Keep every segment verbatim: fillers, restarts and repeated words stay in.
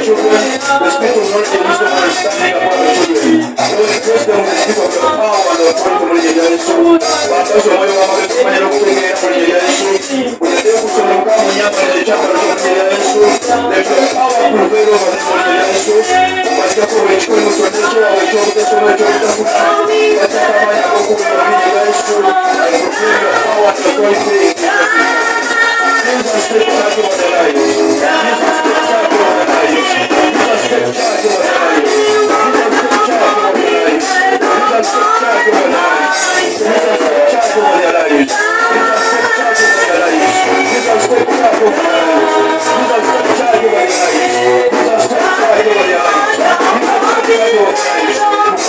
children, the spirit of knowledge and wisdom and understanding upon the children. Lord, bless them with the spirit of your power and authority for the Yesu. Bakazo moyo wa Mungu kufanya kutegea kwa Yesu. Unataka kusonga mnyama na chapa kwa Yesu. Let your power prevail over the Yesu. Katika kuwechukua mtumishi wa wewe Yesu na tutakufanya. Katika kama yako kwa Yesu. I proclaim your power and authority. Jesus take charge of our lives. Jesus take charge of our lives. Jesus take charge of our lives. Jesus take charge of our lives. Jesus take charge of our lives. Jesus take charge of our lives. Jesus take charge of our lives. Jesus take charge of our lives. Jesus take charge of our lives. Jesus take charge of our lives. Jesus take charge of our lives.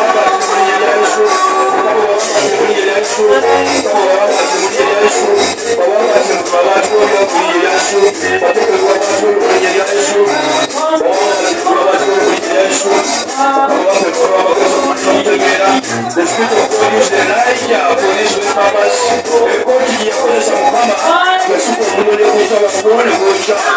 The spirit of God is the light for this purpose. The God is the purpose of Mama. The super moon is the one who is